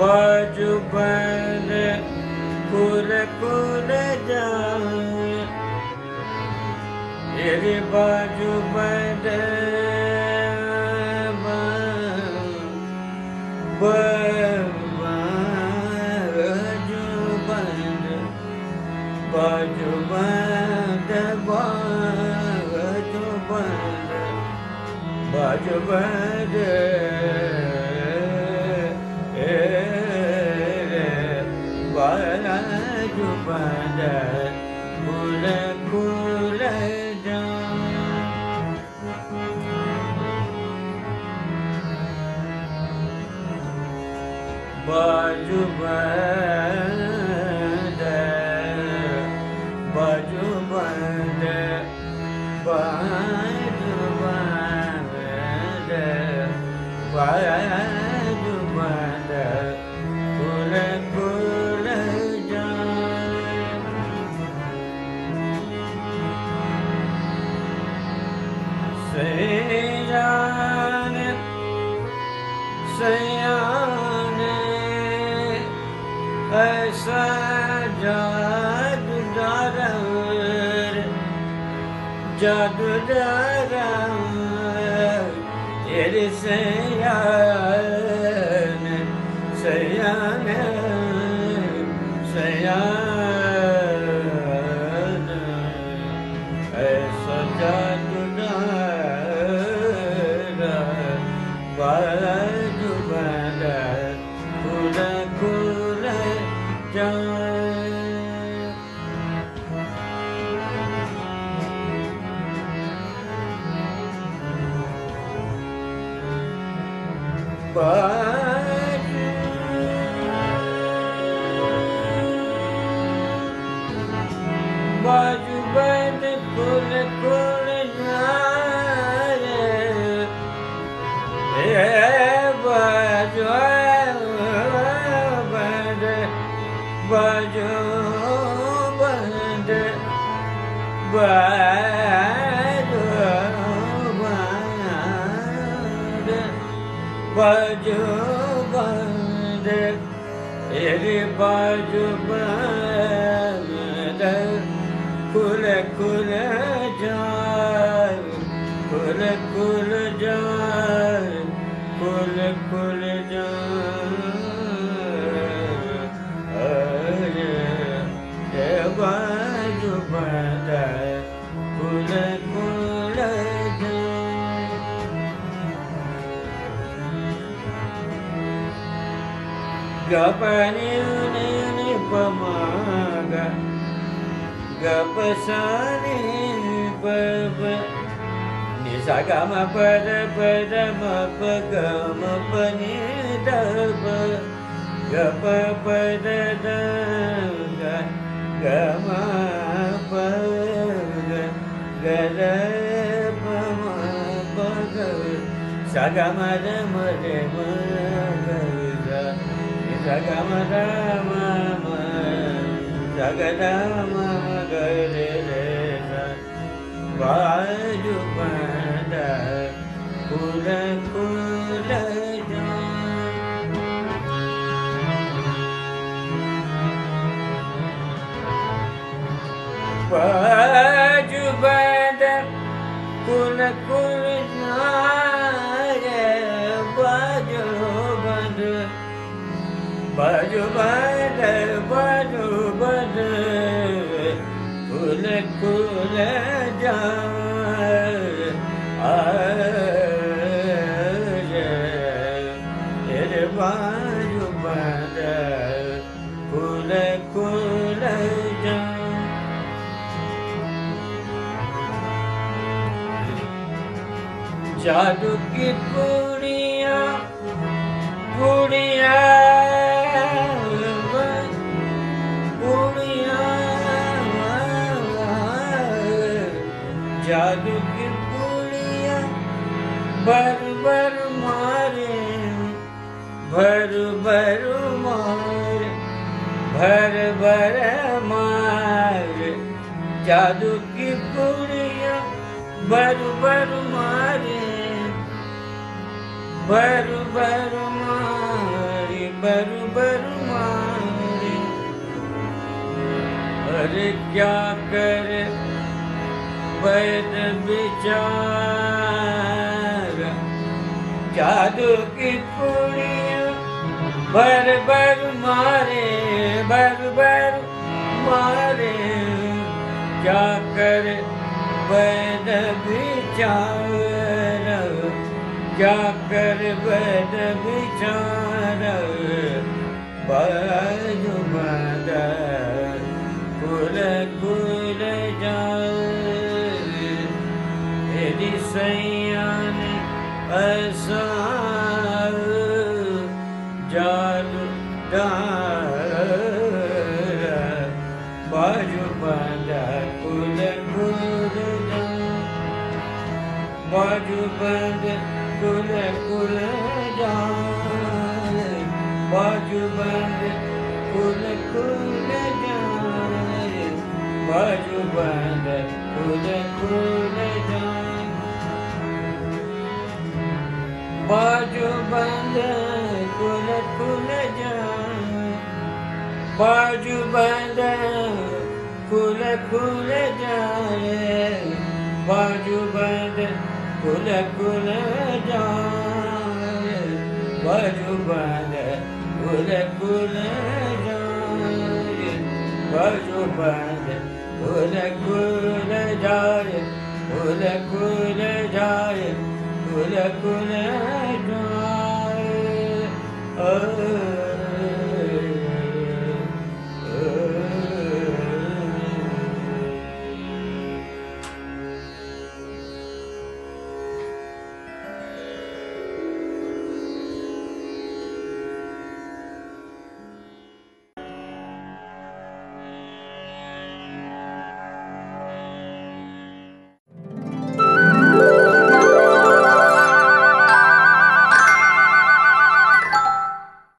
बाजू बंद कुल कुल जाए तेरी बाजू बंद बाजू बंद बाजू बंद बाजू बंद बाजू बंद कुल कुल बाजू बंद बाजू बंद बाजू बंद बाजू बंद कुल कुल सयान सयान ऐसा जादूगर तेरे सयान सयान सयान ऐसा जादूगर बाजू बंद कुल कुल बाजू बंद कुल कुल बाजू बंद बाजू बंद बाजू बंद बाजू बंद तेरी बाजू बंद कुल कुल जाए कुल कुल जाए कुल कुल जाए बाजू बंद कुल कुल गपनी नि पमागा गपसानी पब निसा गम पद पद मप गम पनि दप गप पद ग गम पद गद पम पग सगम रम रम सगम रम सगम गरे बाजू बंद कुल कुल बाजू बंद कुल कुल बाजू बंद बाजू बंद बाजू बंद कुल कुल तेरे बाजू बंद कुल कुल जादू की पुड़िया पुड़िया जादू की पुड़िया भर भर मारे भर भर मारे भर भर मारे जादू की पुड़िया भर भर मारे भर भर मारे बरु बरु मारे। अरे क्या करे वैद विचार, जादू की पुड़िया बर बर मारे, बर बर मारे। क्या करे वैद विचार, क्या करे वैद विचार। बाजू बंद कुल कुल जाए, तेरी सैयान ऐसा जादू डारा। बाजू बंद कुल कुल जाए, बाजू बंद कुल कुल जाए, बाजू बंद कुल कुल जाए, बाजू बंद कुल कुल जाए, बाजू बंद कुल कुल जाए, बाजू बंद कुल कुल जाए, बाजू बंद कुल कुल जाए, बाजू बंद कुल कुल जाए, बाजू बंद कुल कुल जाए, कुल कुल जाए, कुल कुल